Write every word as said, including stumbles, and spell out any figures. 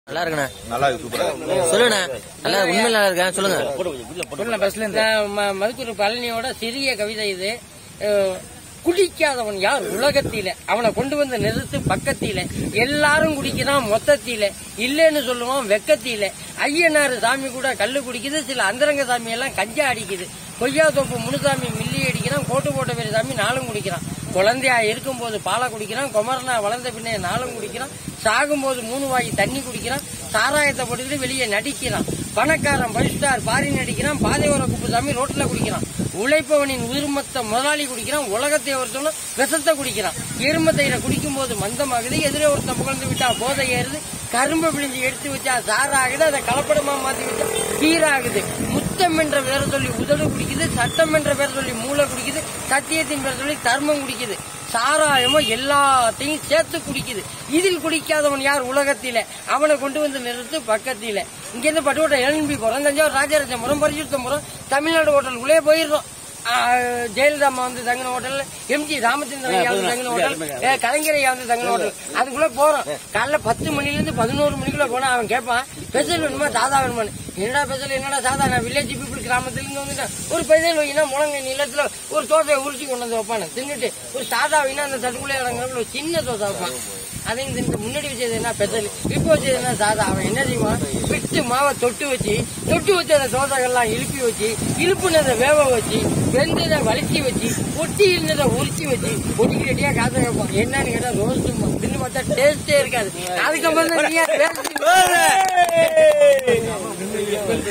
நல்லா இருக்குண்ணா. நல்லா இருக்கு, சூப்பரா இருக்கு. சொல்லுண்ணா. நல்லா உண்மையில நல்லா இருக்கேன். சொல்லுங்க. மதுக்கூர் பழனியோட சிறிய கவிதை இது. குடிக்காதவன் யார் உலகத்தில, அவனை கொண்டு வந்து நிறுத்து பக்கத்தில, எல்லாரும் குடிக்கிறான் மொத்தத்தில, இல்லன்னு சொல்லுவான் வெக்கத்தில, ஐயனாறு சாமி கூட கல்லு குடிக்குது, சில அந்தரங்க சாமி எல்லாம் கஞ்சா அடிக்குது, கொய்யா தோப்பு முனுசாமி மில்லி அடிக்கிறான், கோட்டு போட்ட பேரு சாமி நாளும் குடிக்கிறான், குழந்தையா இருக்கும் போது பாலை குடிக்கிறான், குமரனா வளர்ந்த பின்னே நாளும் குடிக்கிறான், சாகும் போது மூணு வாய் தண்ணி குடிக்கிறான், சாராயத்தை போட்டுக்கிட்டு வெளியே நடிக்கிறான், பணக்காரன் ஃபைவ் ஸ்டார் பாரி நடிக்கிறான், பாதையோர குப்புசாமி ரோட்ல குடிக்கிறான், உழைப்பவனின் உயிர்மத்த முதலாளி குடிக்கிறான், உலகத்தை ஒருத்தவனும் விஷத்தை குடிக்கிறான், எரும தயிரை குடிக்கும் போது மந்தமாகுது, எதிரே ஒருத்தன் புகழ்ந்து விட்டா போதை ஏறுது, கரும்பு பிழிஞ்சு எடுத்து வச்சா சாராகுது, அதை கலப்படமா மாத்தி வச்சா சீராகுது, முத்தம் என்ற பேரை சொல்லி உதடு குடிக்குது, சட்டம் என்ற பேரை சொல்லி மூளை குடிக்குது, சத்தியத்தின் பேரை சொல்லி தர்மம் குடிக்குது, சாராயமோ எல்லாத்தையும் சேர்த்து குடிக்குது, இதில் குடிக்காதவன் யார் உலகத்தில, அவனை கொண்டு வந்து நிறுத்து பக்கத்தில. இங்க இருந்து பட்டுக்கோட்டை எழும்பி போறோம், தஞ்சாவூர் ராஜராஜபுரம் பரிசுத்தபுரம் தமிழ்நாடு ஹோட்டலுக்குள்ளே போயிடுறோம். ஜெயலலிதா அம்மா வந்து தங்கின ஹோட்டல், எம்ஜி ராமச்சந்திரன் ஐயா வந்து தங்கின ஹோட்டல், கலைஞர் ஐயா வந்து தங்கின ஹோட்டல், அதுக்குள்ள போறோம். காலைல பத்து மணில இருந்து பதினோரு மணிக்குள்ள போனா அவன் கேட்பான் ஸ்பெஷல் வேணுமா சாதா வேணுமான்னு. என்னடா ஸ்பெஷல் என்னடா சாதா, நான் வில்லேஜ் பீப்புள் கிராமத்துல இருந்து வந்துட்டேன். ஒரு ஸ்பெஷல் வைனா முழங்க நிலத்துல ஒரு தோசையை உரிச்சி கொண்டு வந்து வைப்பானு தின்னுட்டு, ஒரு சாதா வைனா அந்த தட்டுக்குள்ளே இறங்குற சின்ன தோசை வைப்பான். அதையும் தின்னு முன்னாடி வச்சது என்ன ஸ்பெஷல், இப்போ வச்சது என்ன சாதா. அவன் என்ன செய்வான், விட்டு மாவை தொட்டு வச்சு தொட்டு வச்சு அந்த தோசைகள்லாம் இழுப்பி வச்சு, இழுப்புனதை வேக வச்சு, வெந்ததை வலிச்சி வச்சு, ஒட்டி இருந்ததை உரிச்சி வச்சு ஒட்டிக்கு ரெட்டியா காசை வைப்பான். என்னன்னு கேட்டா ரோஸ்ட்டுமா, தின்னு பார்த்தா டேஸ்டே இருக்காது. அதுக்கப்புறம் தான்